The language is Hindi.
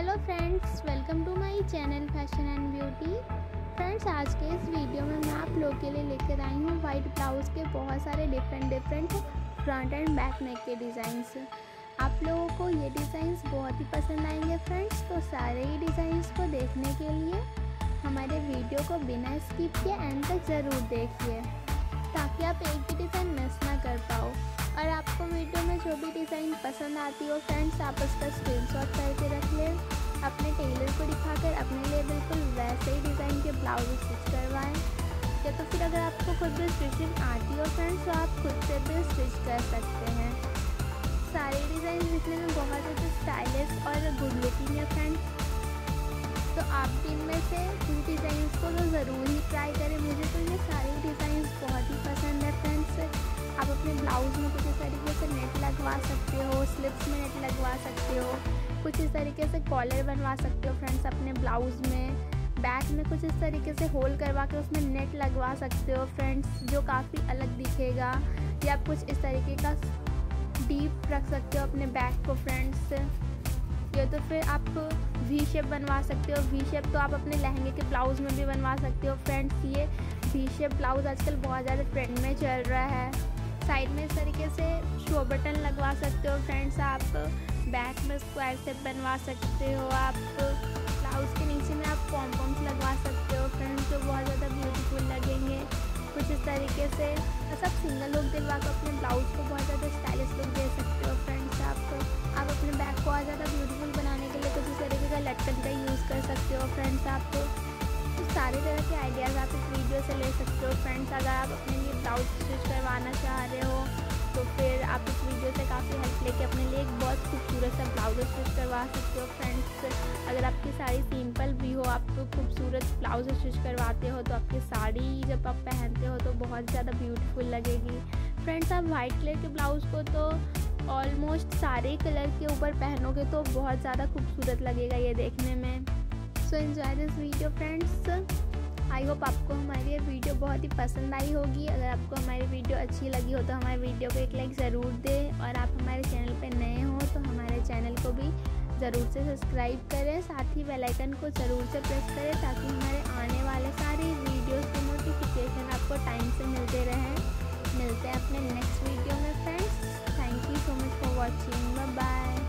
Hello friends, welcome to my channel fashion and beauty. Friends, आज के इस वीडियो में मैं आप लोगों के लिए लेकर आई हूँ वाइट ब्लाउज़ के बहुत सारे different front and back neck के डिज़ाइंस। आप लोगों को ये डिज़ाइंस बहुत ही पसंद आएंगे फ्रेंड्स। तो सारे ही डिज़ाइंस को देखने के लिए हमारे वीडियो को बिना स्किप किए एंड तक ज़रूर देखिए, ताकि आप एक भी डिज़ाइन मिस ना कर पाओ। और आपको वीडियो में जो भी डिज़ाइन पसंद आती हो फ्रेंड्स, आप उसका स्क्रीनशॉट करके रख लें, अपने टेलर को दिखाकर अपने लिए बिल्कुल वैसे ही डिज़ाइन के ब्लाउज स्टिच करवाएं। या तो फिर अगर आपको खुद भी स्टिचिंग आती हो फ्रेंड्स, तो आप खुद से भी स्टिच कर सकते हैं। सारे डिज़ाइन दिखने में बहुत ज़्यादा स्टाइलिश और गुड लुकिंग है फ्रेंड्स। तो आप भी इनमें से इन डिज़ाइंस को तो ज़रूर ही ट्राई करें। मुझे तो ये सारे डिज़ाइंस बहुत ही पसंद है फ्रेंड्स। आप अपने ब्लाउज़ में कुछ इस तरीके से नेट लगवा सकते हो, स्लिप्स में नेट लगवा सकते हो, कुछ इस तरीके से कॉलर बनवा सकते हो फ्रेंड्स अपने ब्लाउज़ में। बैक में कुछ इस तरीके से होल करवा के उसमें नेट लगवा सकते हो फ्रेंड्स, जो काफ़ी अलग दिखेगा। या आप कुछ इस तरीके का डीप रख सकते हो अपने बैक को फ्रेंड्स। या तो फिर आप वी शेप बनवा सकते हो। वी शेप तो आप अपने लहंगे के ब्लाउज़ में भी बनवा सकते हो फ्रेंड्स। ये वी शेप ब्लाउज़ आजकल बहुत ज़्यादा ट्रेंड में चल रहा है। साइड में इस तरीके से शो बटन लगवा सकते हो फ्रेंड्स। आप बैक में स्क्वायर शेप बनवा सकते हो। आप ब्लाउज़ के नीचे में आप पॉम्पम्स लगवा सकते हो फ्रेंड्स, जो बहुत ज़्यादा ब्यूटीफुल लगेंगे। कुछ इस तरीके से सब सिंगल लुक दिलवा कर अपने ब्लाउज़ को बहुत ज़्यादा स्टाइलिश लुक दे सकते हो फ्रेंड्स। आप अपने बैक को और ज़्यादा ब्यूटीफुल बनाने के लिए कुछ इस तरीके का लटकन का यूज़ कर सकते हो फ्रेंड्स। आप तो सारे तरह के आइडियाज़ आप इस वीडियो से ले सकते हो फ्रेंड्स। अगर आप अपने लिए ब्लाउज स्टिच करवाना चाह रहे हो तो फिर आप इस वीडियो से काफ़ी हेल्प लेके अपने लिए एक बहुत खूबसूरत सा ब्लाउज स्टिच करवा सकते हो फ्रेंड्स। अगर आपकी साड़ी सिंपल भी हो, आप तो खूबसूरत ब्लाउज स्टिच करवाते हो, तो आपकी साड़ी जब आप पहनते हो तो बहुत ज़्यादा ब्यूटीफुल लगेगी फ्रेंड्स। आप वाइट कलर के ब्लाउज़ को तो ऑलमोस्ट सारे कलर के ऊपर पहनोगे तो बहुत ज़्यादा खूबसूरत लगेगा ये देखने में। So enjoy this video friends. I hope आपको हमारी ये वीडियो बहुत ही पसंद आई होगी। अगर आपको हमारी वीडियो अच्छी लगी हो तो हमारे वीडियो को एक लाइक ज़रूर दें। और आप हमारे चैनल पे नए हो तो हमारे चैनल को भी ज़रूर से सब्सक्राइब करें, साथ ही बेल आइकन को ज़रूर से प्रेस करें, ताकि हमारे आने वाले सारे वीडियोज़ के नोटिफिकेशन आपको टाइम से मिलते रहें। मिलते हैं अपने नेक्स्ट वीडियो में friends. Thank you so much for watching. Bye bye.